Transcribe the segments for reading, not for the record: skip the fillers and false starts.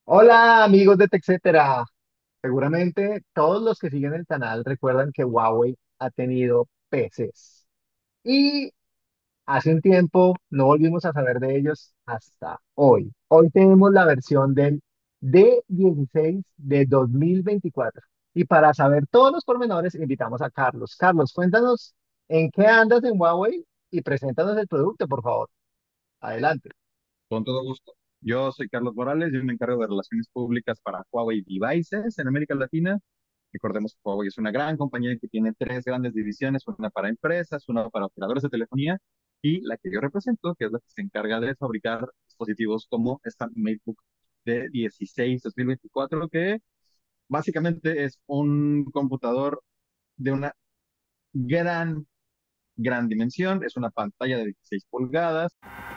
Hola amigos de TechCetera. Seguramente todos los que siguen el canal recuerdan que Huawei ha tenido PCs y hace un tiempo no volvimos a saber de ellos hasta hoy. Hoy tenemos la versión del D16 de 2024 y para saber todos los pormenores invitamos a Carlos. Carlos, cuéntanos en qué andas en Huawei y preséntanos el producto, por favor. Adelante. Con todo gusto. Yo soy Carlos Morales, yo me encargo de relaciones públicas para Huawei Devices en América Latina. Recordemos que Huawei es una gran compañía que tiene tres grandes divisiones, una para empresas, una para operadores de telefonía y la que yo represento, que es la que se encarga de fabricar dispositivos como esta MateBook de 16 2024, que básicamente es un computador de una gran, gran dimensión, es una pantalla de 16 pulgadas.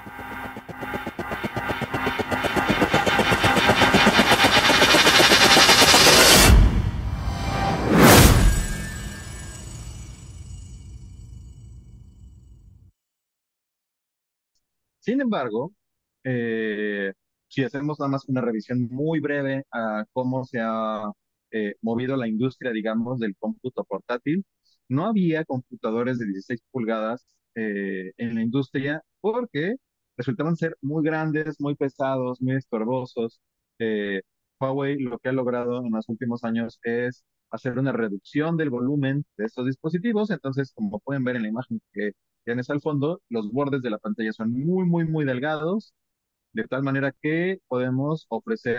Sin embargo, eh, si hacemos nada más una revisión muy breve a cómo se ha movido la industria, digamos, del cómputo portátil, no había computadores de 16 pulgadas en la industria porque resultaban ser muy grandes, muy pesados, muy estorbosos. Eh, Huawei lo que ha logrado en los últimos años es hacer una reducción del volumen de estos dispositivos. Entonces, como pueden ver en la imagen que tienes al fondo, los bordes de la pantalla son muy, muy, muy delgados, de tal manera que podemos ofrecer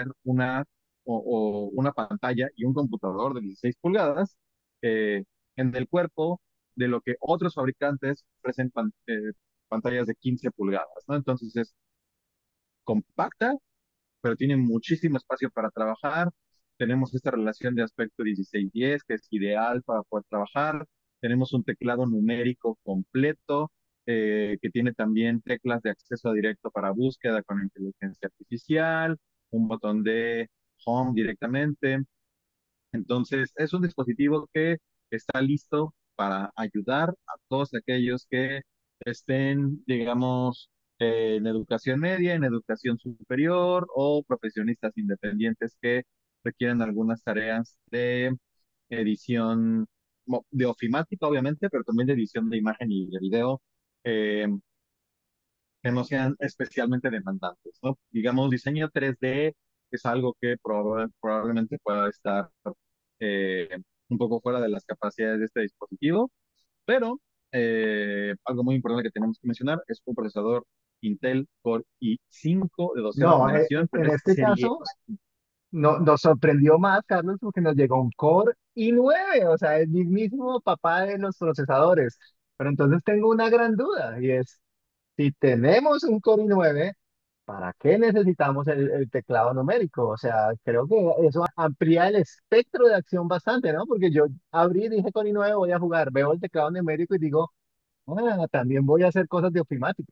una pantalla y un computador de 16 pulgadas eh, en el cuerpo de lo que otros fabricantes ofrecen pantallas de 15 pulgadas, ¿no? Entonces es compacta, pero tiene muchísimo espacio para trabajar. Tenemos esta relación de aspecto 16:10 que es ideal para poder trabajar. Tenemos un teclado numérico completo que tiene también teclas de acceso directo para búsqueda con inteligencia artificial, un botón de home directamente. Entonces, es un dispositivo que está listo para ayudar a todos aquellos que estén, digamos, en educación media, en educación superior o profesionistas independientes que requieren algunas tareas de edición, de ofimática, obviamente, pero también de edición de imagen y de video, eh, que no sean especialmente demandantes, ¿no? Digamos, diseño 3D es algo que probablemente pueda estar eh, un poco fuera de las capacidades de este dispositivo, pero algo muy importante que tenemos que mencionar es un procesador Intel Core i5 de doceava No, generación, pero en es este serie. caso no, nos sorprendió más, Carlos, porque nos llegó un Core i9, o sea, el mismísimo papá de los procesadores. Pero entonces tengo una gran duda y es, si tenemos un Core i9, ¿para qué necesitamos el teclado numérico? O sea, creo que eso amplía el espectro de acción bastante, ¿no? Porque yo abrí y dije Core i9, voy a jugar, veo el teclado numérico y digo, ah, también voy a hacer cosas de ofimática.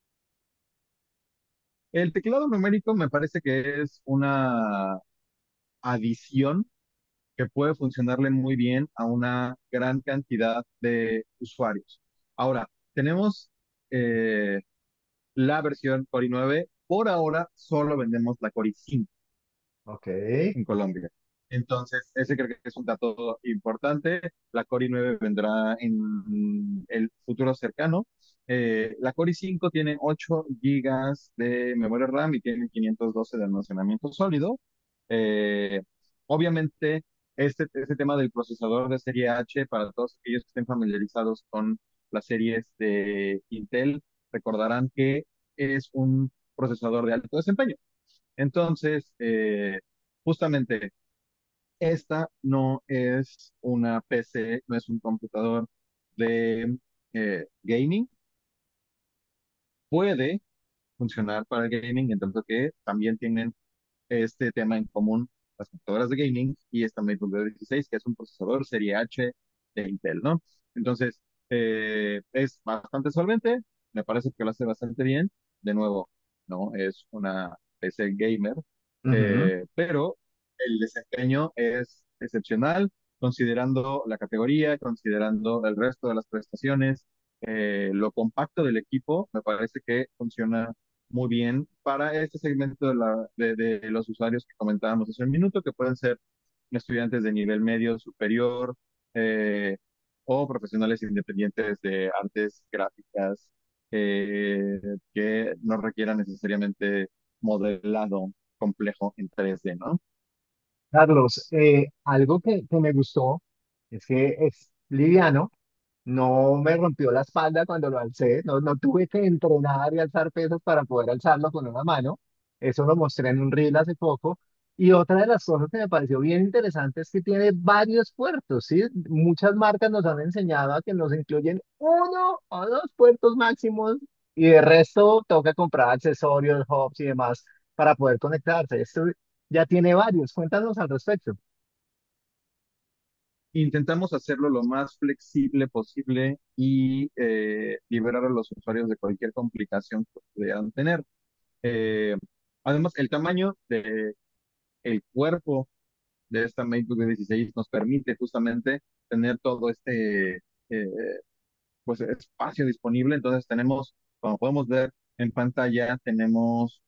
El teclado numérico me parece que es una adición que puede funcionarle muy bien a una gran cantidad de usuarios. Ahora, tenemos eh, la versión Core i9. Por ahora solo vendemos la Core i5 Ok. en Colombia. Entonces, ese creo que es un dato importante. La Core i9 vendrá en el futuro cercano. La Core i5 tiene 8 gigas de memoria RAM y tiene 512 de almacenamiento sólido. Eh, Obviamente, este tema del procesador de serie H, para todos aquellos que estén familiarizados con las series de Intel, recordarán que es un procesador de alto desempeño. Entonces, justamente, esta no es una PC, no es un computador de gaming. Puede funcionar para el gaming, en tanto que también tienen este tema en común las computadoras de gaming y esta MateBook de 16, que es un procesador serie H de Intel, ¿no? Entonces, es bastante solvente, me parece que lo hace bastante bien. De nuevo, no es una PC gamer, Ujú. pero el desempeño es excepcional, considerando la categoría, considerando el resto de las prestaciones, lo compacto del equipo, me parece que funciona muy bien para este segmento de los usuarios que comentábamos hace un minuto, que pueden ser estudiantes de nivel medio superior, eh, o profesionales independientes de artes gráficas, eh, que no requieran necesariamente modelado complejo en 3D, ¿no? Carlos, algo que me gustó es que es liviano. No me rompió la espalda cuando lo alcé, no tuve que entrenar y alzar pesos para poder alzarlo con una mano. Eso lo mostré en un reel hace poco. Y otra de las cosas que me pareció bien interesante es que tiene varios puertos, ¿sí? Muchas marcas nos han enseñado a que nos incluyen uno o dos puertos máximos y de resto toca comprar accesorios, hubs y demás para poder conectarse. Esto ya tiene varios. Cuéntanos al respecto. Intentamos hacerlo lo más flexible posible y liberar a los usuarios de cualquier complicación que pudieran tener. Eh, Además, el tamaño del cuerpo de esta MacBook de 16 nos permite justamente tener todo este pues, espacio disponible. Entonces tenemos, como podemos ver en pantalla, tenemos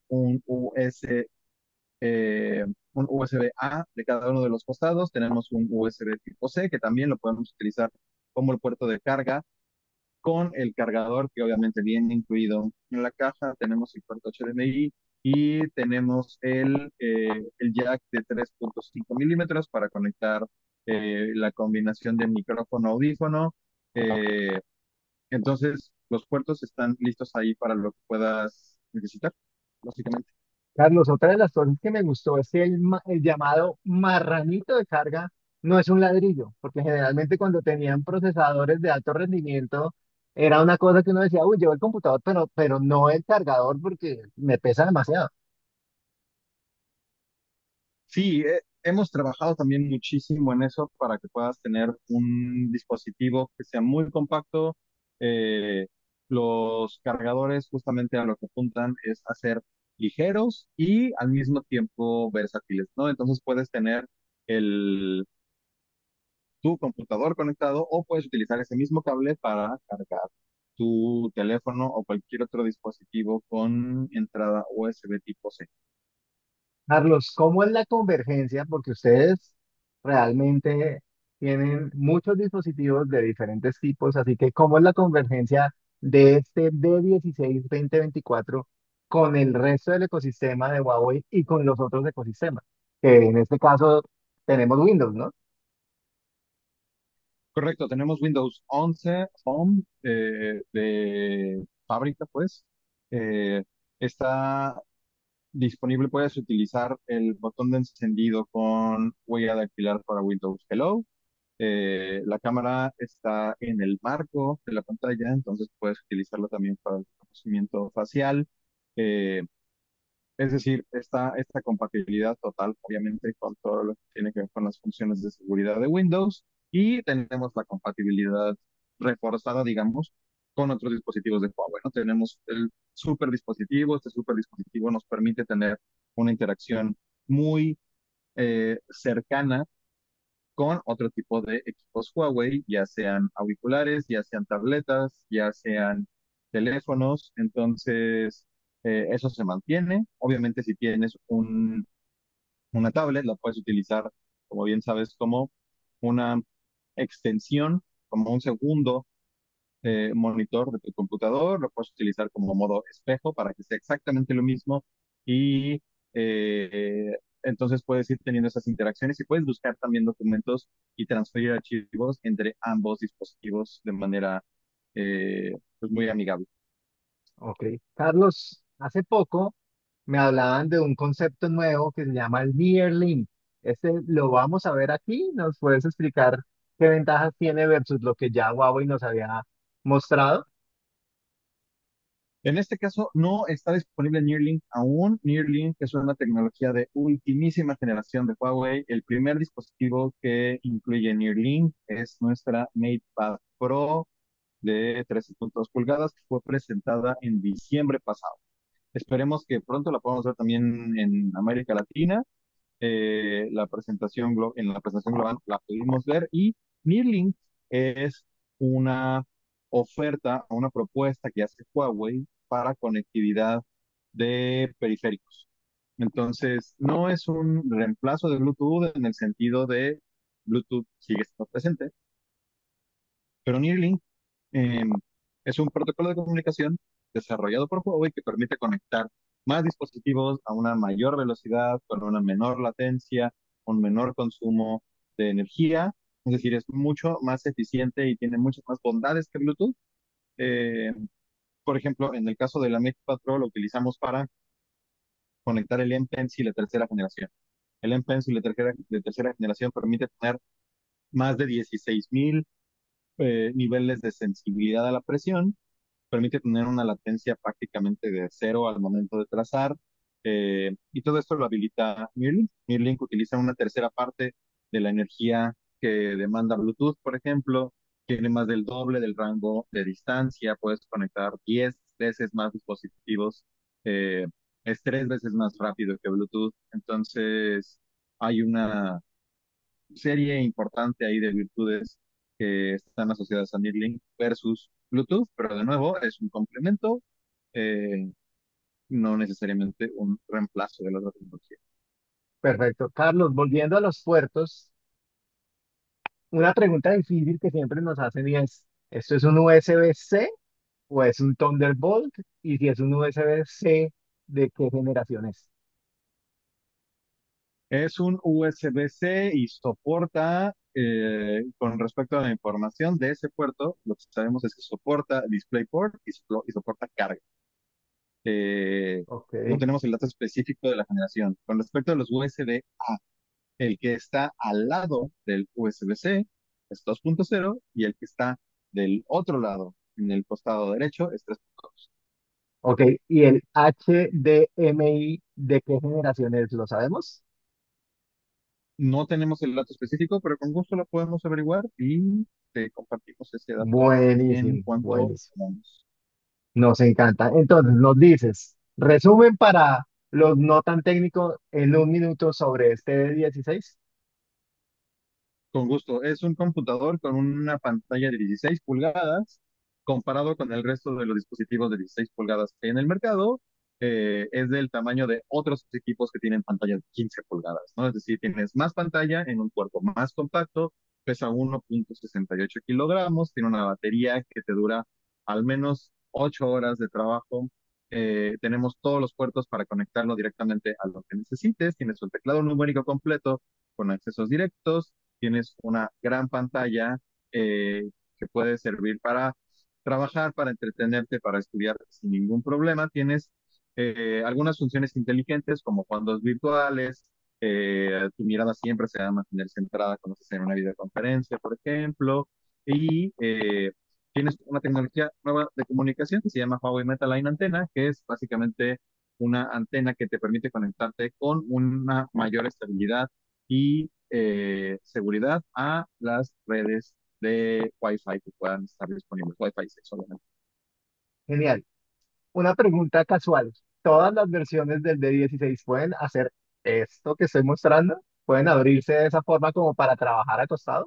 un USB-A de cada uno de los costados, tenemos un USB tipo C que también lo podemos utilizar como el puerto de carga con el cargador que obviamente viene incluido en la caja. Tenemos el puerto HDMI y tenemos el jack de 3.5 milímetros para conectar la combinación de micrófono-audífono. Eh, entonces, los puertos están listos ahí para lo que puedas necesitar, básicamente. Carlos, otra de las cosas que me gustó es que el llamado marranito de carga no es un ladrillo, porque generalmente cuando tenían procesadores de alto rendimiento era una cosa que uno decía, uy, llevo el computador, pero no el cargador porque me pesa demasiado. Sí, hemos trabajado también muchísimo en eso para que puedas tener un dispositivo que sea muy compacto. Eh, los cargadores justamente a lo que apuntan es a ser ligeros y al mismo tiempo versátiles, ¿no? Entonces puedes tener tu computador conectado o puedes utilizar ese mismo cable para cargar tu teléfono o cualquier otro dispositivo con entrada USB tipo C. Carlos, ¿cómo es la convergencia? Porque ustedes realmente tienen muchos dispositivos de diferentes tipos, así que ¿cómo es la convergencia de este D16 2024 con el resto del ecosistema de Huawei y con los otros ecosistemas? Que en este caso tenemos Windows, ¿no? Correcto, tenemos Windows 11 Home de fábrica, pues. Eh, Está disponible, puedes utilizar el botón de encendido con huella dactilar para Windows Hello. La cámara está en el marco de la pantalla, entonces puedes utilizarlo también para el reconocimiento facial. Eh, es decir, esta compatibilidad total, obviamente, con todo lo que tiene que ver con las funciones de seguridad de Windows, y tenemos la compatibilidad reforzada, digamos, con otros dispositivos de Huawei, ¿no? Tenemos el super dispositivo. Este super dispositivo nos permite tener una interacción muy cercana con otro tipo de equipos Huawei, ya sean auriculares, ya sean tabletas, ya sean teléfonos. Entonces, eso se mantiene. Obviamente, si tienes una tablet, la puedes utilizar, como bien sabes, como una extensión, como un segundo monitor de tu computador. Lo puedes utilizar como modo espejo para que sea exactamente lo mismo, y entonces puedes ir teniendo esas interacciones y puedes buscar también documentos y transferir archivos entre ambos dispositivos de manera pues muy amigable. Ok. Carlos, hace poco me hablaban de un concepto nuevo que se llama el Nearlink. Este lo vamos a ver aquí. ¿Nos puedes explicar qué ventajas tiene versus lo que ya Huawei nos había mostrado? En este caso, no está disponible Neuralink aún. Neuralink es una tecnología de ultimísima generación de Huawei. El primer dispositivo que incluye Neuralink es nuestra MatePad Pro de 13.2 pulgadas, que fue presentada en diciembre pasado. Esperemos que pronto la podamos ver también en América Latina. En la presentación global la pudimos ver, y Neuralink es una oferta, una propuesta que hace Huawei para conectividad de periféricos. Entonces, no es un reemplazo de Bluetooth en el sentido de Bluetooth sigue estando presente, pero Neuralink eh, es un protocolo de comunicación desarrollado por Huawei que permite conectar más dispositivos a una mayor velocidad, con una menor latencia, un menor consumo de energía. Es decir, es mucho más eficiente y tiene muchas más bondades que Bluetooth. Eh, por ejemplo, en el caso de la Make 4 lo utilizamos para conectar el M-Pencil de tercera generación. El M-Pencil de tercera generación permite tener más de 16.000 niveles de sensibilidad a la presión, permite tener una latencia prácticamente de cero al momento de trazar, y todo esto lo habilita Neuralink. Neuralink utiliza una tercera parte de la energía que demanda Bluetooth, por ejemplo, tiene más del doble del rango de distancia, puedes conectar 10 veces más dispositivos, eh, es 3 veces más rápido que Bluetooth, entonces hay una serie importante ahí de virtudes que están asociadas a Neuralink versus Bluetooth, pero de nuevo es un complemento, eh, no necesariamente un reemplazo de la otra tecnología. Perfecto. Carlos, volviendo a los puertos, una pregunta difícil que siempre nos hacen y es, ¿esto es un USB-C o es un Thunderbolt? Y si es un USB-C, ¿de qué generación es? Es un USB-C y soporta, con respecto a la información de ese puerto, lo que sabemos es que soporta DisplayPort y soporta carga. Eh, Ok, no tenemos el dato específico de la generación. Con respecto a los USB-A, el que está al lado del USB-C es 2.0 y el que está del otro lado, en el costado derecho, es 3.2. ok. ¿Y el HDMI de qué generación es? ¿Lo sabemos? No tenemos el dato específico, pero con gusto lo podemos averiguar y te compartimos ese dato en Buenísimo, cuanto buenísimo. podamos. Nos encanta. Entonces, nos dices, resumen para los no tan técnicos en un minuto sobre este 16. Con gusto. Es un computador con una pantalla de 16 pulgadas. Comparado con el resto de los dispositivos de 16 pulgadas que hay en el mercado, es del tamaño de otros equipos que tienen pantallas de 15 pulgadas, ¿no? Es decir, tienes más pantalla en un cuerpo más compacto, pesa 1.68 kilogramos, tiene una batería que te dura al menos 8 horas de trabajo. Tenemos todos los puertos para conectarlo directamente a lo que necesites. Tienes un teclado numérico completo con accesos directos, tienes una gran pantalla, que puede servir para trabajar, para entretenerte, para estudiar sin ningún problema. Tienes algunas funciones inteligentes como fondos virtuales, tu mirada siempre se va a mantener centrada cuando estás en una videoconferencia, por ejemplo, y tienes una tecnología nueva de comunicación que se llama Huawei MetaLine Antena, que es básicamente una antena que te permite conectarte con una mayor estabilidad y seguridad a las redes de Wi-Fi que puedan estar disponibles, Wi-Fi 6 obviamente. Genial. Una pregunta casual. ¿Todas las versiones del D16 pueden hacer esto que estoy mostrando? ¿Pueden abrirse de esa forma como para trabajar acostado?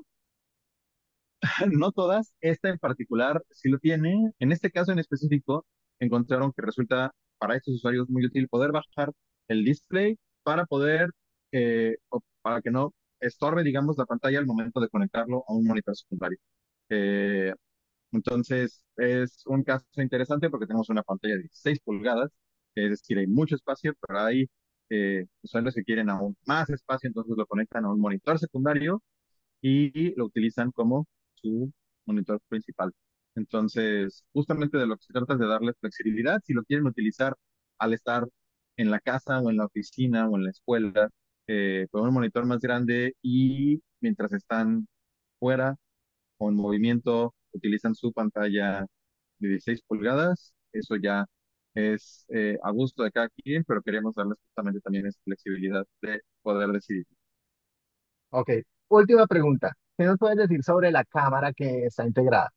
No todas, esta en particular sí lo tiene. En este caso en específico, encontraron que resulta para estos usuarios muy útil poder bajar el display para poder, o para que no estorbe, digamos, la pantalla al momento de conectarlo a un monitor secundario. Eh, Entonces, es un caso interesante porque tenemos una pantalla de 16 pulgadas, es decir, hay mucho espacio, pero hay usuarios que quieren aún más espacio, entonces lo conectan a un monitor secundario y lo utilizan como su monitor principal. Entonces, justamente de lo que se trata es de darles flexibilidad. Si lo quieren utilizar al estar en la casa o en la oficina o en la escuela, con un monitor más grande y mientras están fuera o en movimiento utilizan su pantalla de 16 pulgadas. Eso ya es a gusto de cada quien, pero queremos darles justamente también esa flexibilidad de poder decidir. Ok. Última pregunta. ¿Qué nos puedes decir sobre la cámara que está integrada?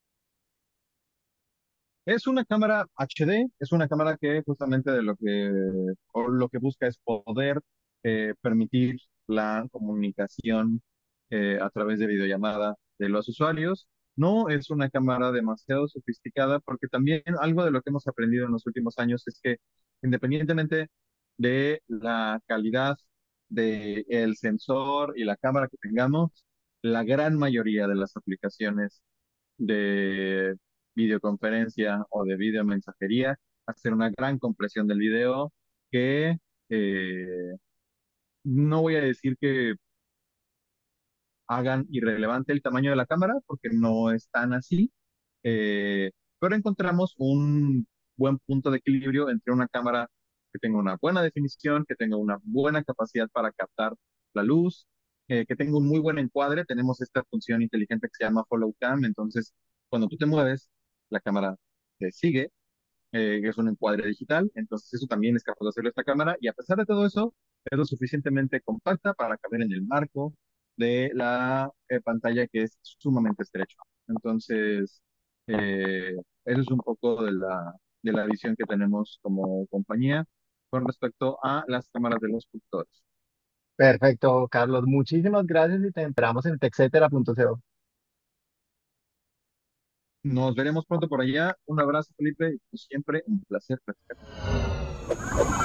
Es una cámara HD, es una cámara que justamente de lo que, o lo que busca es poder permitir la comunicación a través de videollamada de los usuarios. No es una cámara demasiado sofisticada porque también algo de lo que hemos aprendido en los últimos años es que independientemente de la calidad del sensor y la cámara que tengamos, la gran mayoría de las aplicaciones de videoconferencia o de videomensajería hacen una gran compresión del video que no voy a decir que hagan irrelevante el tamaño de la cámara porque no es tan así, pero encontramos un buen punto de equilibrio entre una cámara que tenga una buena definición, que tenga una buena capacidad para captar la luz, que tenga un muy buen encuadre. Tenemos esta función inteligente que se llama Follow Cam, entonces cuando tú te mueves, la cámara te sigue, que es un encuadre digital, entonces eso también es capaz de hacerlo esta cámara y a pesar de todo eso, es lo suficientemente compacta para caber en el marco de la pantalla que es sumamente estrecho. Entonces, eso es un poco de la visión que tenemos como compañía con respecto a las cámaras de los productores. Perfecto, Carlos. Muchísimas gracias y te esperamos en texetera.co. Nos veremos pronto por allá. Un abrazo, Felipe, y como siempre, un placer platicar.